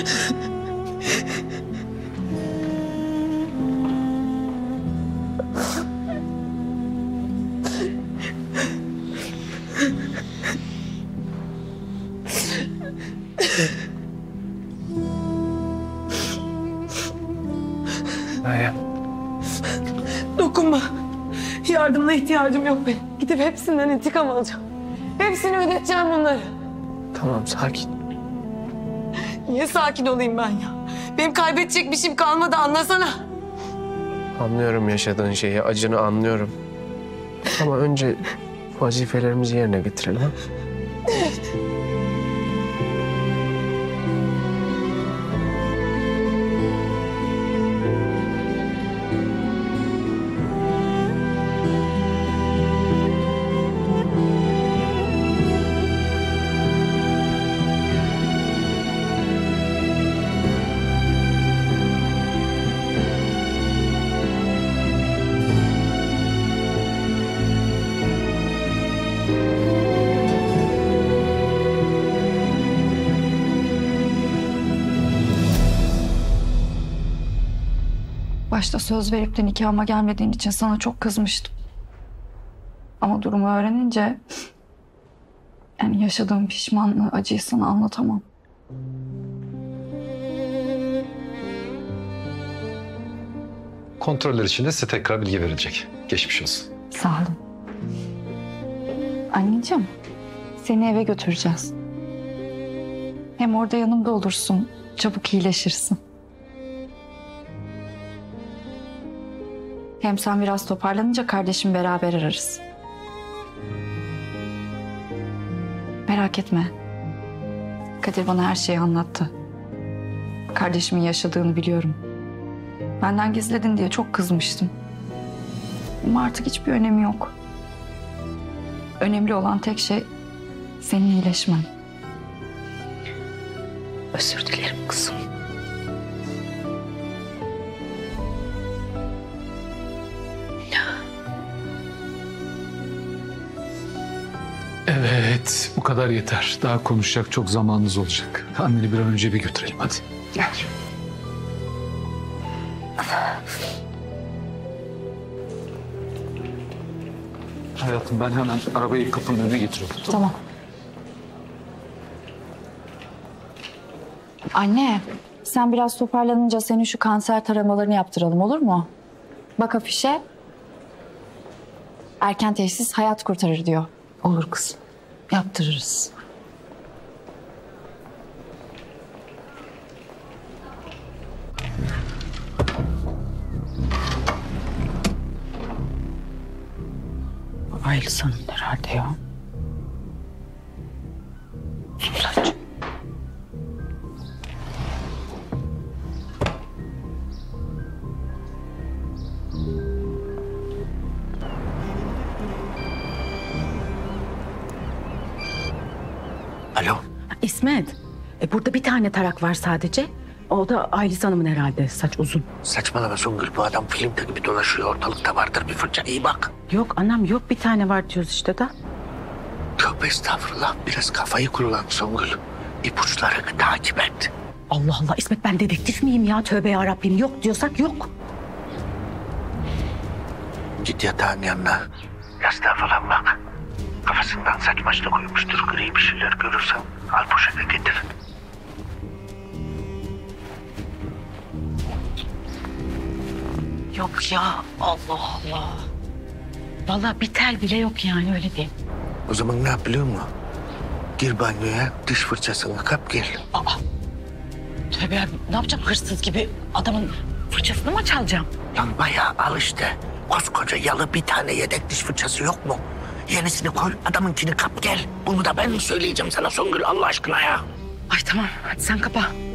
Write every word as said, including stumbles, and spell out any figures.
Aya. Dokunma. Yardımına ihtiyacım yok benim. Gidip hepsinden intikam alacağım. Hepsini ödeteceğim bunları. Tamam, sakin. Niye sakin olayım ben ya? Benim kaybedecek bir şeyim kalmadı, anlasana. Anlıyorum yaşadığın şeyi, acını anlıyorum. Ama önce vazifelerimizi yerine getirelim. Ha? Başta söz verip de nikahıma gelmediğin için sana çok kızmıştım. Ama durumu öğrenince... yani yaşadığım pişmanlığı, acıyı sana anlatamam. Kontroller için de size tekrar bilgi verilecek. Geçmiş olsun. Sağ olun. Anneciğim, seni eve götüreceğiz. Hem orada yanımda olursun, çabuk iyileşirsin. Hem sen biraz toparlanınca kardeşim beraber ararız. Merak etme. Kadir bana her şeyi anlattı. Kardeşimin yaşadığını biliyorum. Benden gizledin diye çok kızmıştım. Ama artık hiçbir önemi yok. Önemli olan tek şey senin iyileşmen. Özür dilerim kızım. Evet, bu kadar yeter. Daha konuşacak çok zamanınız olacak. Anneni bir an önce bir götürelim, hadi. Gel. Hayatım, ben hemen arabayı kapının önüne getiriyorum. Tamam. Anne, sen biraz toparlanınca senin şu kanser taramalarını yaptıralım, olur mu? Bak afişe. Erken teşhis hayat kurtarır diyor. Olur kızım. Yaptırırız. Aylis Hanım herhalde ya. Suzan'cığım. Alo. İsmet, e, burada bir tane tarak var sadece. O da Aylis Hanım'ın herhalde, saç uzun. Saçmalama Songül, bu adam filmde gibi dolaşıyor ortalıkta, vardır bir fırça, iyi bak. Yok anam yok, bir tane var diyoruz işte da. Tövbe estağfurullah, biraz kafayı kullan Songül. İpuçlarını takip et. Allah Allah İsmet, ben dedektif miyim ya? Tövbe yarabbim, yok diyorsak yok. Git yatağın yanına. Yastığa falan bak. Kafasından saç maç da koymuştur, gri bir şeyler görürsen al poşete getir. Yok ya, Allah Allah. Vallahi bir tel bile yok yani, öyle diyeyim. O zaman ne yap biliyor musun? Gir banyoya, diş fırçasını kap gel. Aa, tövbe ya, ne yapacağım hırsız gibi? Adamın fırçasını mı çalacağım? Lan bayağı al işte. Koskoca yalı bir tane yedek diş fırçası yok mu? Yenisini koy, adamınkini kap gel. Bunu da ben mi söyleyeceğim sana Songül, Allah aşkına ya? Ay tamam, hadi sen kapa.